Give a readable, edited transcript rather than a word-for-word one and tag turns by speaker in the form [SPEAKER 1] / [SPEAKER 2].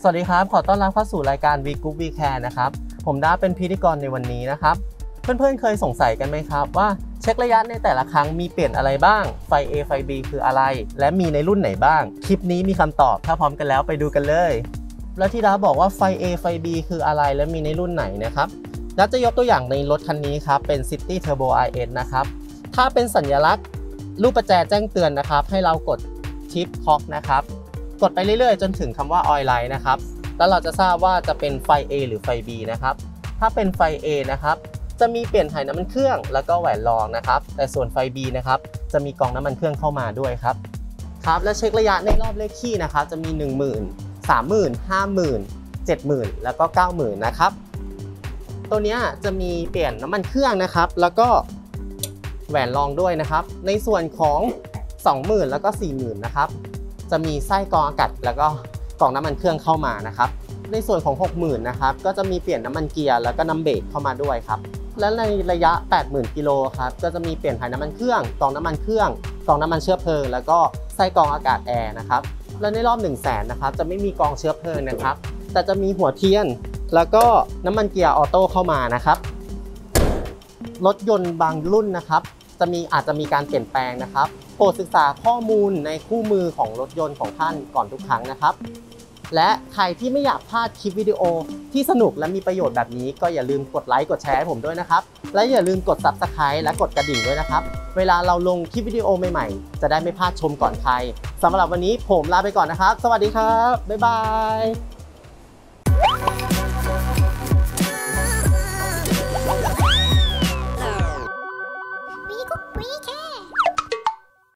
[SPEAKER 1] สวัสดีครับขอต้อนรับเข้าสู่รายการ We Good We Care นะครับผมด้าเป็นพิธีกรในวันนี้นะครับเพื่อนๆเคยสงสัยกันไหมครับว่าเช็คระยะในแต่ละครั้งมีเปลี่ยนอะไรบ้างไฟ A ไฟ B คืออะไรและมีในรุ่นไหนบ้างคลิปนี้มีคำตอบถ้าพร้อมกันแล้วไปดูกันเลยแล้วที่ด้าบอกว่าไฟ A ไฟ B คืออะไรและมีในรุ่นไหนนะครับด้าจะยกตัวอย่างในรถคันนี้ครับเป็น City Turbo RS นะครับถ้าเป็นสัญลักษณ์รูปประแจแจ้งเตือนนะครับให้เรากดทิปคล็อกนะครับกดไปเรื่อยๆจนถึงคำว่า Oil Light นะครับแล้วเราจะทราบว่าจะเป็นไฟ A หรือไฟ B นะครับถ้าเป็นไฟ A นะครับจะมีเปลี่ยนถ่ายน้ำมันเครื่องแล้วก็แหวนรองนะครับแต่ส่วนไฟ B นะครับจะมีกองน้ำมันเครื่องเข้ามาด้วยครับและเช็คระยะในรอบเลขคี่นะครับจะมี 10,000 30,000 50,000 70,000 แล้วก็ 90,000 นะครับตัวนี้จะมีเปลี่ยนน้ำมันเครื่องนะครับแล้วก็แหวนรองด้วยนะครับในส่วนของ 20,000 แล้วก็ 40,000 นะครับจะมีไส้กรองอากาศแล้วก็กล่องน้ำมันเครื่องเข้ามานะครับในส่วนของ 60,000 นะครับก็จะมีเปลี่ยนน้ำมันเกียร์แล้วก็น้ำเบรกเข้ามาด้วยครับและในระยะ 80,000 กิโลครับก็จะมีเปลี่ยนถ่ายน้ำมันเครื่องกล่องน้ำมันเครื่องกล่องน้ำมันเชื้อเพลิงแล้วก็ไส้กรองอากาศแอร์นะครับและในรอบ 100,000 นะครับจะไม่มีกรองเชื้อเพลิงนะครับแต่จะมีหัวเทียนแล้วก็น้ำมันเกียร์ออโต้เข้ามานะครับรถยนต์บางรุ่นนะครับอาจจะมีการเปลี่ยนแปลงนะครับโปรดศึกษาข้อมูลในคู่มือของรถยนต์ของท่านก่อนทุกครั้งนะครับและใครที่ไม่อยากพลาดคลิปวิดีโอที่สนุกและมีประโยชน์แบบนี้ก็อย่าลืมกดไลค์กดแชร์ให้ผมด้วยนะครับและอย่าลืมกด Subscribe และกดกระดิ่งด้วยนะครับเวลาเราลงคลิปวิดีโอใหม่ๆจะได้ไม่พลาดชมก่อนใครสำหรับวันนี้ผมลาไปก่อนนะครับสวัสดีครับบ๊ายบาย
[SPEAKER 2] We Good We Care